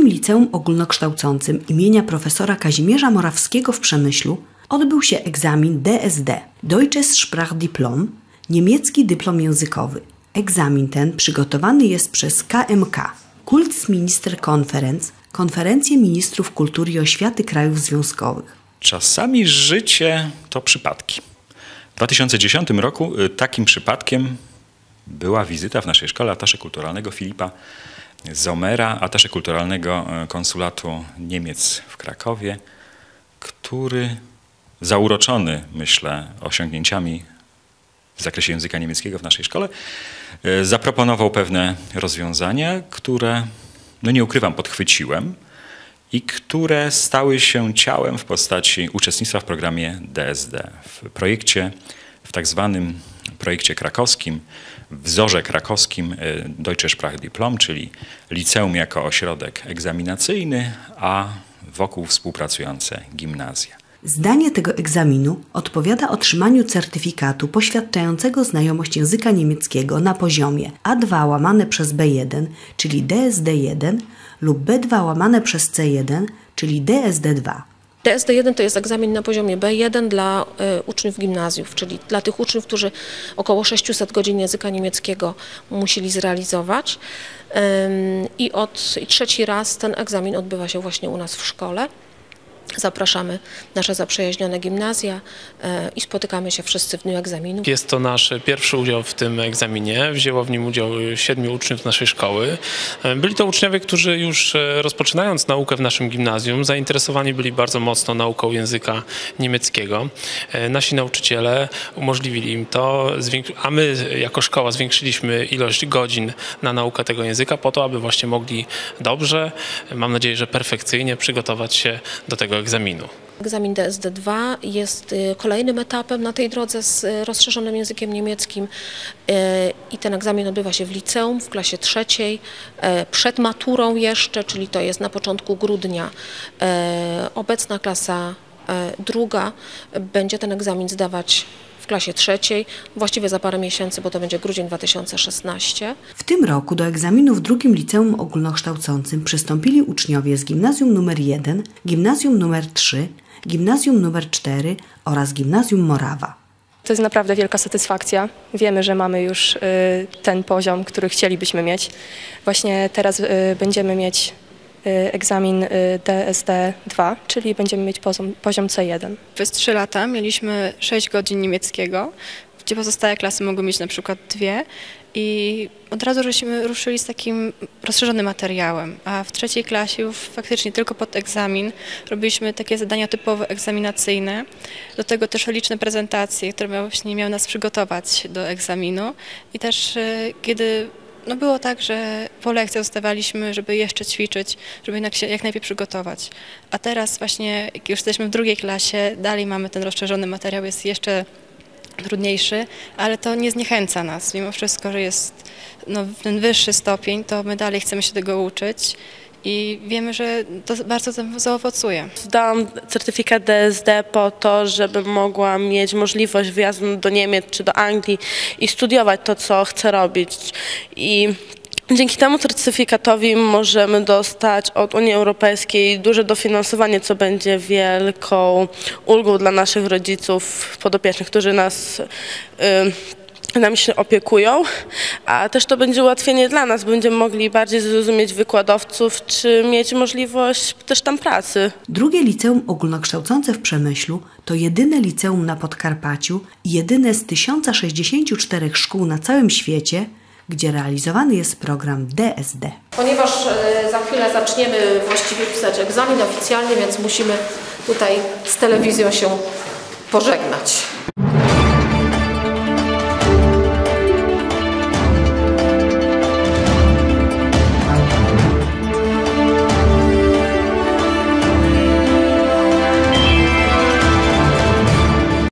Liceum Ogólnokształcącym imienia profesora Kazimierza Morawskiego w Przemyślu odbył się egzamin DSD, Deutsches Sprachdiplom, niemiecki dyplom językowy. Egzamin ten przygotowany jest przez KMK, Kultusministerkonferenz, Konferencję Ministrów Kultury i Oświaty Krajów Związkowych. Czasami życie to przypadki. W 2010 roku takim przypadkiem była wizyta w naszej szkole atasze kulturalnego Filipa Zommera, atasze kulturalnego konsulatu Niemiec w Krakowie, który zauroczony, myślę, osiągnięciami w zakresie języka niemieckiego w naszej szkole, zaproponował pewne rozwiązania, które, no nie ukrywam, podchwyciłem i które stały się ciałem w postaci uczestnictwa w programie DSD. W tak zwanym projekcie krakowskim, wzorze krakowskim Deutsche Sprachdiplom, czyli liceum jako ośrodek egzaminacyjny, a wokół współpracujące gimnazja. Zdanie tego egzaminu odpowiada otrzymaniu certyfikatu poświadczającego znajomość języka niemieckiego na poziomie A2 łamane przez B1, czyli DSD1 lub B2 łamane przez C1, czyli DSD2. DSD1 to jest egzamin na poziomie B1 dla uczniów gimnazjów, czyli dla tych uczniów, którzy około 600 godzin języka niemieckiego musieli zrealizować. I trzeci raz ten egzamin odbywa się właśnie u nas w szkole. Zapraszamy nasze zaprzyjaźnione gimnazja i spotykamy się wszyscy w dniu egzaminu. Jest to nasz pierwszy udział w tym egzaminie. Wzięło w nim udział 7 uczniów naszej szkoły. Byli to uczniowie, którzy już rozpoczynając naukę w naszym gimnazjum zainteresowani byli bardzo mocno nauką języka niemieckiego. Nasi nauczyciele umożliwili im to, a my jako szkoła zwiększyliśmy ilość godzin na naukę tego języka po to, aby właśnie mogli dobrze, mam nadzieję, że perfekcyjnie przygotować się do tego egzaminu. Egzamin DSD2 jest kolejnym etapem na tej drodze z rozszerzonym językiem niemieckim i ten egzamin odbywa się w liceum w klasie 3, przed maturą jeszcze, czyli to jest na początku grudnia. Obecna klasa 2 będzie ten egzamin zdawać w klasie 3, właściwie za parę miesięcy, bo to będzie grudzień 2016. W tym roku do egzaminu w drugim liceum ogólnokształcącym przystąpili uczniowie z gimnazjum nr 1, gimnazjum nr 3, gimnazjum nr 4 oraz gimnazjum Morawa. To jest naprawdę wielka satysfakcja. Wiemy, że mamy już ten poziom, który chcielibyśmy mieć. Właśnie teraz będziemy mieć egzamin DSD2, czyli będziemy mieć poziom C1. Przez 3 lata mieliśmy 6 godzin niemieckiego, gdzie pozostałe klasy mogły mieć na przykład 2 i od razu żeśmy ruszyli z takim rozszerzonym materiałem, a w 3. klasie już faktycznie tylko pod egzamin robiliśmy takie zadania typowo egzaminacyjne, do tego też liczne prezentacje, które właśnie miały nas przygotować do egzaminu i też kiedy było tak, że po lekcjach zostawaliśmy, żeby jeszcze ćwiczyć, żeby jednak się jak najlepiej przygotować. A teraz właśnie, jak już jesteśmy w 2. klasie, dalej mamy ten rozszerzony materiał, jest jeszcze trudniejszy, ale to nie zniechęca nas. Mimo wszystko, że jest ten wyższy stopień, to my dalej chcemy się tego uczyć i wiemy, że to bardzo zaowocuje. Zdałam certyfikat DSD po to, żeby mogła mieć możliwość wyjazdu do Niemiec czy do Anglii i studiować to, co chcę robić. I dzięki temu certyfikatowi możemy dostać od Unii Europejskiej duże dofinansowanie, co będzie wielką ulgą dla naszych rodziców podopiecznych, którzy nami się opiekują, a też to będzie ułatwienie dla nas, będziemy mogli bardziej zrozumieć wykładowców, czy mieć możliwość też tam pracy. Drugie liceum ogólnokształcące w Przemyślu to jedyne liceum na Podkarpaciu i jedyne z 1064 szkół na całym świecie, gdzie realizowany jest program DSD. Ponieważ za chwilę zaczniemy właściwie pisać egzamin oficjalnie, więc musimy tutaj z telewizją się pożegnać.